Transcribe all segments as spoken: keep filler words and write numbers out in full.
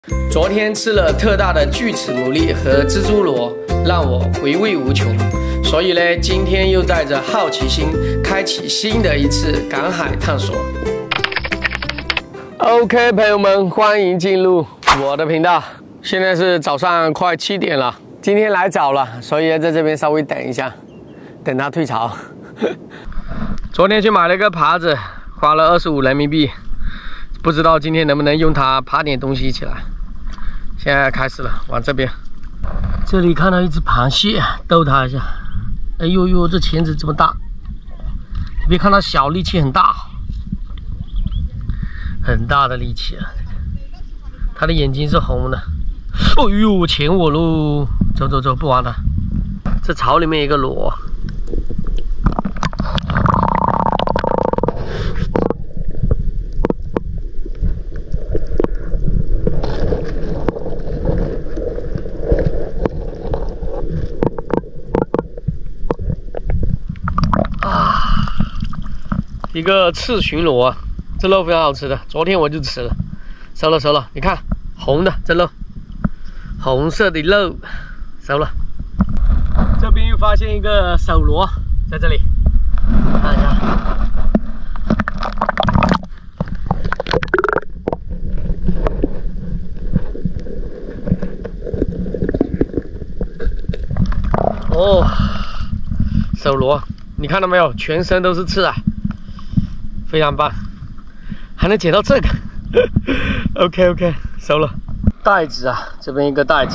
昨天吃了特大的锯齿牡蛎和蜘蛛螺，让我回味无穷。所以呢，今天又带着好奇心，开启新的一次赶海探索。OK， 朋友们，欢迎进入我的频道。现在是早上快七点了，今天来早了，所以在这边稍微等一下，等他退潮。昨天去买了个耙子，花了二十五人民币，不知道今天能不能用它耙点东西起来。现在开始了，往这边。这里看到一只螃蟹，逗它一下。哎呦呦，这钳子这么大！你别看它小，力气很大，很大的力气啊！它的眼睛是红的。哦呦，钳我喽！走走走，不玩它。这槽里面有一个螺。一个赤巡螺，这肉非常好吃的，昨天我就吃了，收了收了，你看红的这肉，红色的肉，收了。这边又发现一个手螺，在这里，看一下。哦，手螺，你看到没有？全身都是刺啊！非常棒，还能捡到这个，OK OK， 收了。袋子啊，这边一个袋子，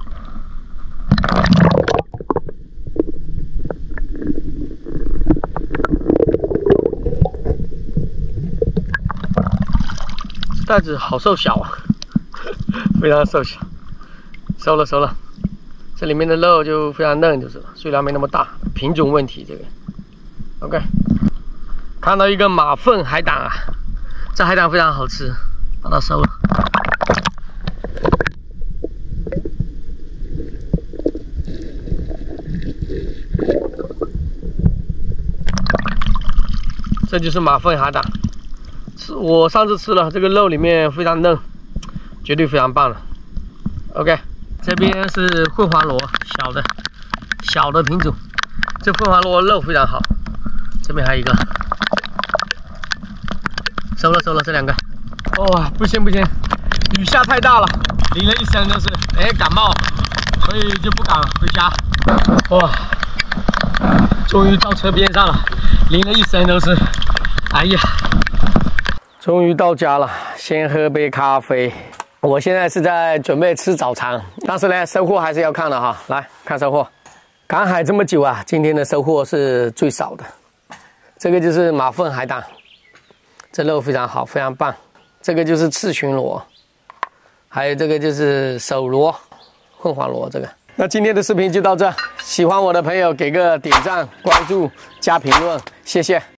袋子好瘦小啊，非常瘦小，收了收了。这里面的肉就非常嫩，就是了，虽然没那么大，品种问题这个 ，OK。看到一个马粪海胆啊，这海胆非常好吃，把它收了。这就是马粪海胆，吃我上次吃了，这个肉里面非常嫩，绝对非常棒了。OK， 这边是凤凰螺，小的，小的品种，这凤凰螺肉非常好。这边还有一个。收了收了这两个，哇、哦，不行不行，雨下太大了，淋了一身都是，哎，感冒，所以就不敢回家。哇，终于到车边上了，淋了一身都是，哎呀，终于到家了，先喝杯咖啡。我现在是在准备吃早餐，但是呢，收获还是要看的哈。来看收获，赶海这么久啊，今天的收获是最少的。这个就是马粪海胆。这肉非常好，非常棒。这个就是赤巡螺，还有这个就是手螺、凤凰螺。这个，那今天的视频就到这。喜欢我的朋友给个点赞、关注、加评论，谢谢。